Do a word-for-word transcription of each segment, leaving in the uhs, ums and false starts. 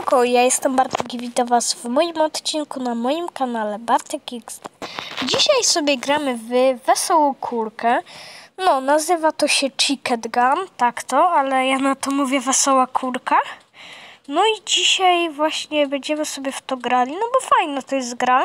Siemanko, ja jestem Bartek i witam was w moim odcinku na moim kanale Bartek X D. Dzisiaj sobie gramy w wesołą kulkę. No, nazywa to się Chicken Gun, tak to, ale ja na to mówię wesoła kulka. No i dzisiaj właśnie będziemy sobie w to grali, no bo fajna to jest gra.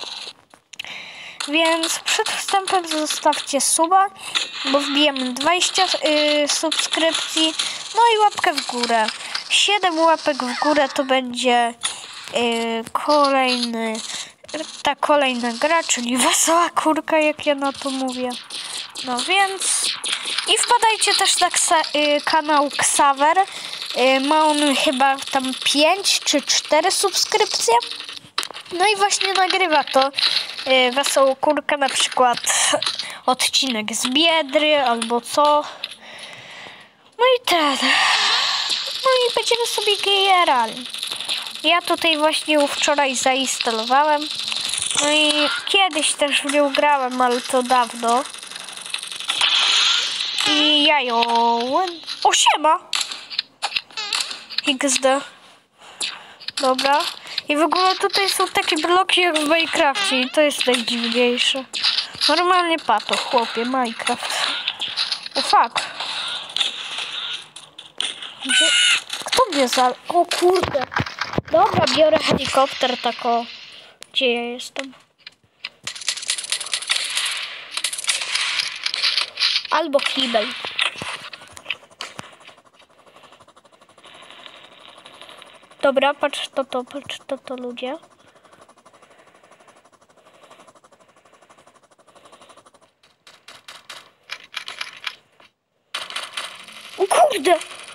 Więc przed wstępem zostawcie suba, bo wbijemy dwadzieścia yy, subskrypcji, no i łapkę w górę. siedem łapek w górę to będzie yy, kolejny, ta kolejna gra, czyli wesoła kurka, jak ja na to mówię. No więc i wpadajcie też na ksa- yy, kanał Xaver. Yy, ma on chyba tam pięć czy cztery subskrypcje. No i właśnie nagrywa to yy, wesołą kurkę, na przykład odcinek z Biedry albo co. No i ten. No i będziemy sobie grali. Ja tutaj właśnie wczoraj zainstalowałem. No i kiedyś też w nią grałem, ale to dawno. I ja ją... O, siema! X D. Dobra. I w ogóle tutaj są takie bloki jak w Minecrafcie i to jest najdziwniejsze. Normalnie pato, chłopie, Minecraft. O, fuck. Gdzie... Kto mnie za... O kurde. Dobra, biorę helikopter tako. Gdzie ja jestem? Albo kibel. Dobra, patrz to, to, patrz to, to ludzie. O kurde!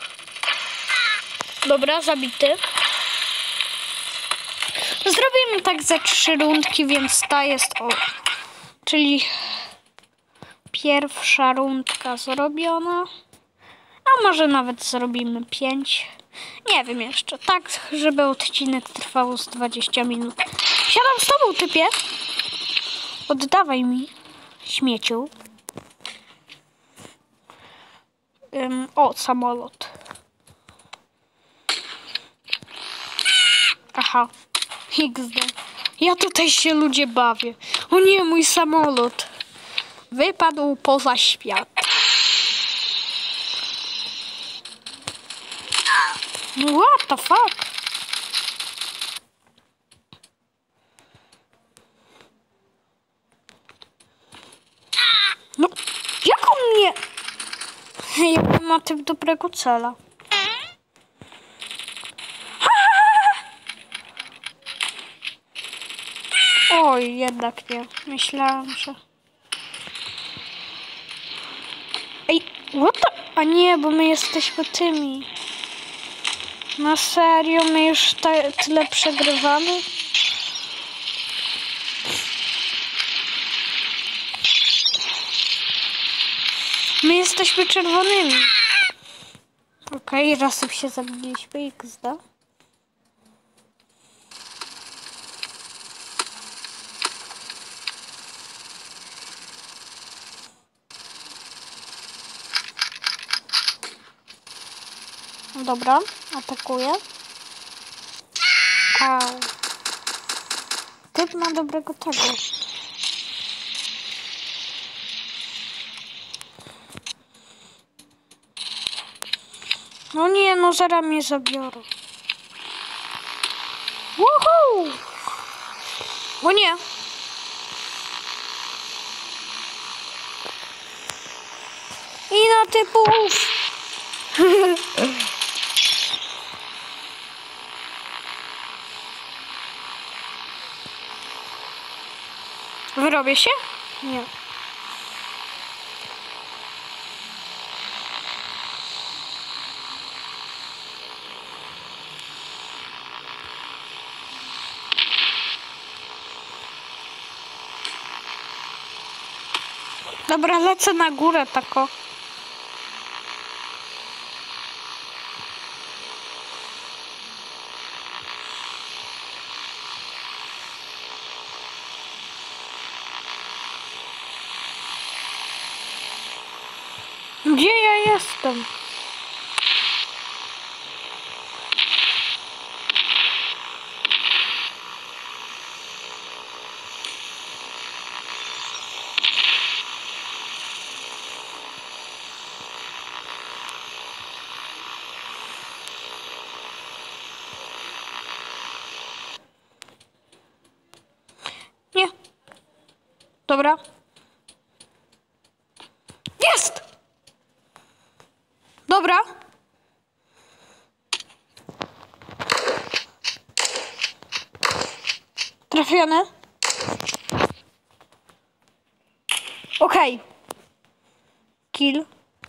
Dobra, zabity. Zrobimy tak za trzy rundki, więc ta jest o... Czyli pierwsza rundka zrobiona. A może nawet zrobimy pięć. Nie wiem jeszcze. Tak, żeby odcinek trwał z dwadzieścia minut. Siadam z tobą, typie. Oddawaj mi, śmieciu. Um, o, samolot. Aha. X D. Ja tutaj się ludzie bawię. O nie, mój samolot. Wypadł poza świat. What the fuck? No, jak on mnie... Ja ma tym dobrego cela. Oj, jednak nie. Myślałam, że... Ej, what the... A nie, bo my jesteśmy tymi. Na serio? My już te, tyle przegrywamy? My jesteśmy czerwonymi. Okej, okay, raz już się zabiliśmy. X D. Dobra, atakuję. Au. Typ ma dobrego tego. No nie, no zaraz mnie zabiorą. Woohoo! O nie! I na typów! Wyrobię się? Nie. Dobra, lecę na górę tako. Gdzie ja jestem? Dobra. Jest! Dobra. Trafione. Okej. Okay. Kill.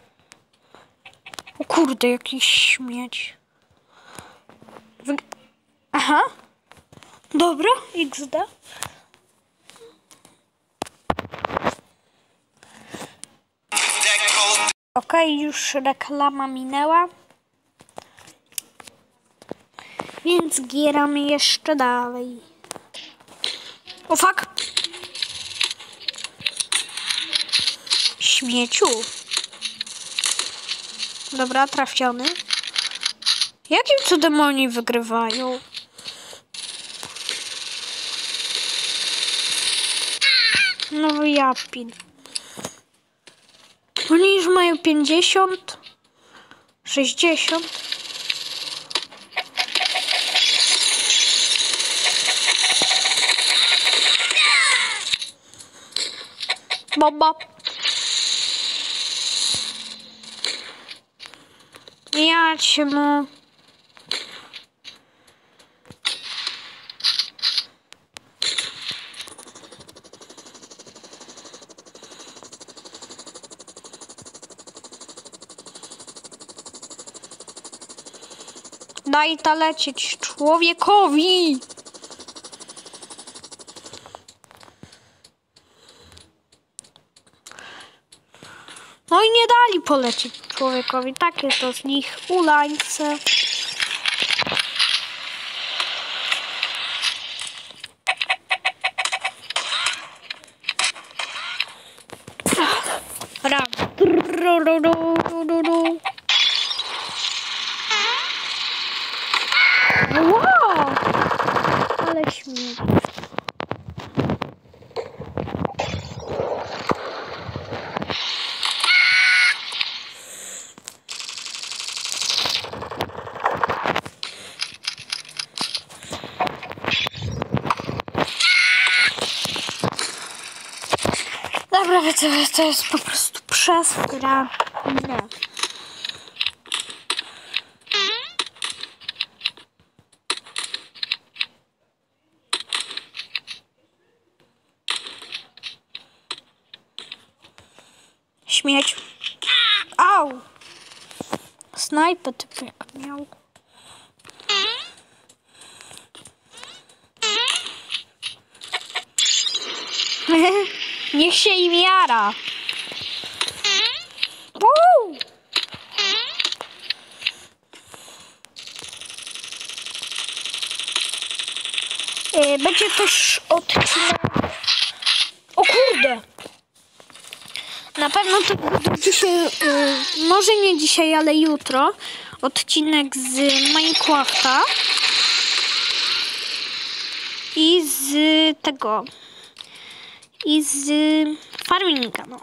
O kurde, jakiś śmieć. Wyg Aha. Dobra, iks de. Okej, okay, już reklama minęła. Więc gieramy jeszcze dalej. O fuck! Śmieciu. Dobra, trafiony. Jakim cudem oni wygrywają? No japin. Oni już mają pięćdziesiąt, sześćdziesiąt. Bomba. Ja cię mu. Daj ta lecieć człowiekowi. No i nie dali polecieć człowiekowi. Takie to z nich ulańce. Ram. Wow! Ale śmiech. Dobra, wiecie, to jest po prostu przestra. Nie. Śmieć. Au! Snajper typek miał. Niech się im jara. Woo! Yy, będzie też odcinek. O kurde! Na pewno to będzie dzisiaj, yy, może nie dzisiaj, ale jutro, odcinek z Minecrafta i z tego, i z farminga, no.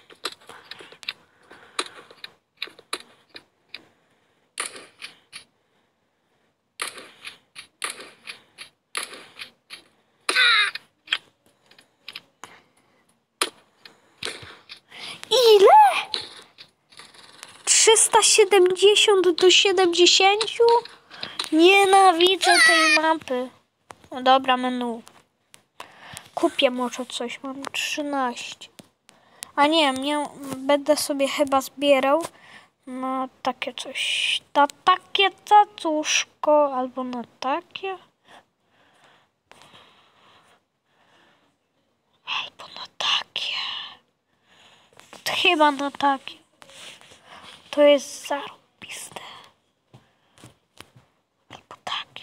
Ile? trzysta siedemdziesiąt do siedemdziesięciu? Nienawidzę tej mapy. No dobra, menu. Kupię może coś, mam trzynaście. A nie, nie, będę sobie chyba zbierał na takie coś. Na takie cacuszko, albo na takie. Albo na takie. To chyba na takie. To jest zarobiste. Albo takie.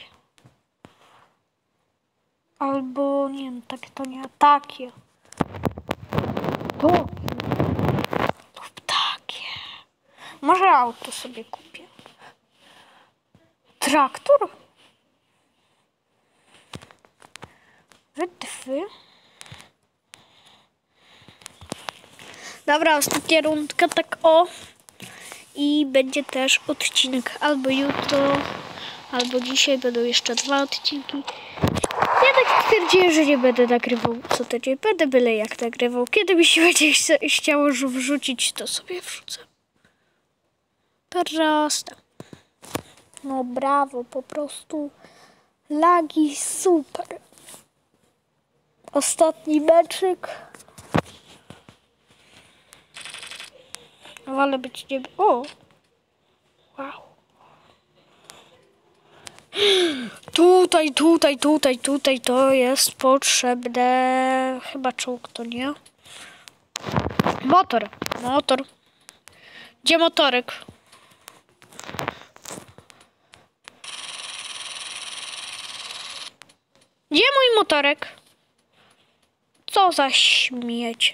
Albo nie wiem, takie to nie, takie. To. Lub takie. Może auto sobie kupię. Traktor? Wytwy. Dobra, ostatnia rundka, tak o. I będzie też odcinek albo jutro, albo dzisiaj. Będą jeszcze dwa odcinki. Ja tak stwierdziłem, że nie będę nagrywał co tydzień. Będę byle jak nagrywał. Kiedy mi się będzie chciało wrzucić, to sobie wrzucę. Proste. No brawo, po prostu lagi super. Ostatni meczyk. Wolę być nie... O! Wow. Tutaj, tutaj, tutaj, tutaj to jest potrzebne. Chyba czołg to nie. Motor. Motor. Gdzie motorek? Gdzie mój motorek? Co za śmiecie?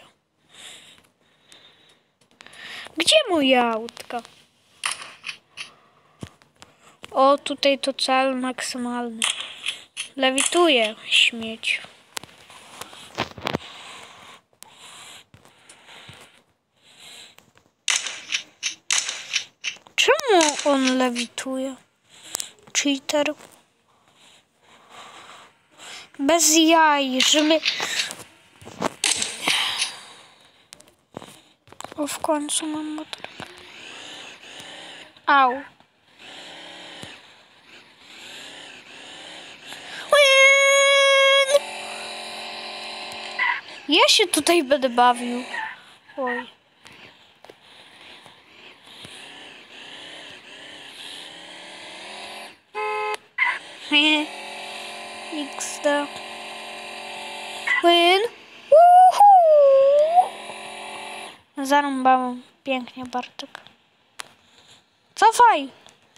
Gdzie moja autka? O, tutaj to cel maksymalny. Lewituje śmieć. Czemu on lewituje? Cheater. Bez jaj, że my... O, w końcu mam motor. Au. Ja się tutaj będę bawił. Oj. X D. Win. Zarąbałem. Pięknie, Bartek. Cofaj.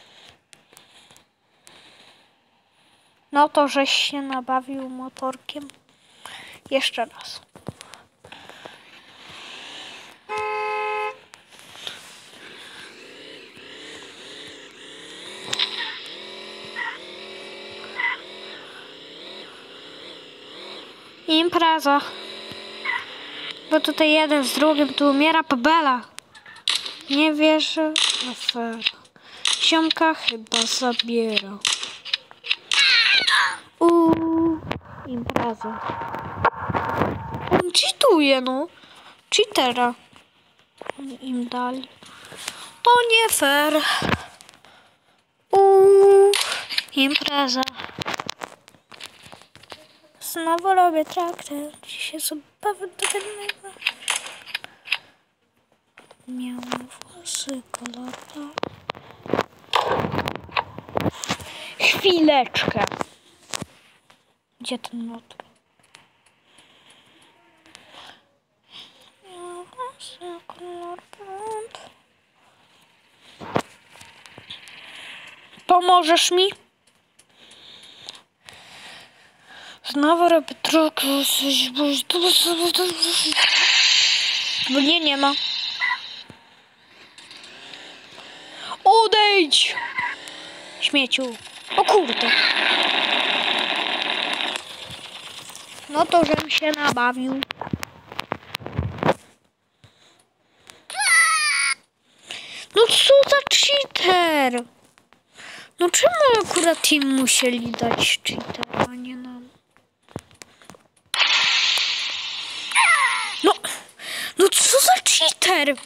No to żeś się nabawił motorkiem. Jeszcze raz. Impreza. Bo tutaj jeden z drugim tu umiera Pabela. Nie wierzę. Afera. Siomka chyba zabiera. Uuu. Impreza. On cheatuje, no. Cheatera. Oni im dali. To nie fair. Uuu. Impreza. Znowu robię traktor. Dzisiaj zabawy do tego. Miałem włosy kolorowe. Chwileczkę. Gdzie ten motor? Miałem włosy kolorowe. Pomożesz mi? Znowu robię traktor. Bo nie, nie ma. Odejdź! Śmieciu. O kurde. No to, żem się nabawił. No co za cheater? No czemu akurat im musieli dać cheatera, a nie nam? No, no co za cheater?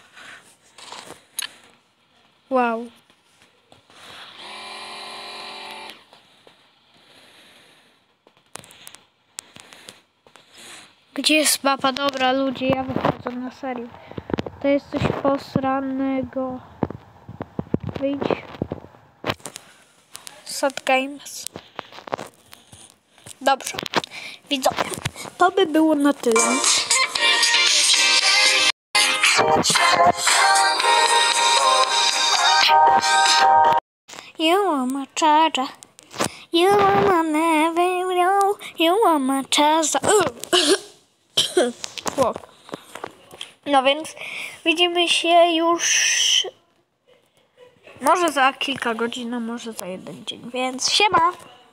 Wow. Gdzie jest mapa? Dobra, ludzie, ja wychodzę na serię. To jest coś posranego. Wyjdź. Sad Games. Dobrze. Widzowie, to by było na tyle. You are my charger. You are my never know. You are my charger. No więc widzimy się już może za kilka godzin, a może za jeden dzień. Więc siema!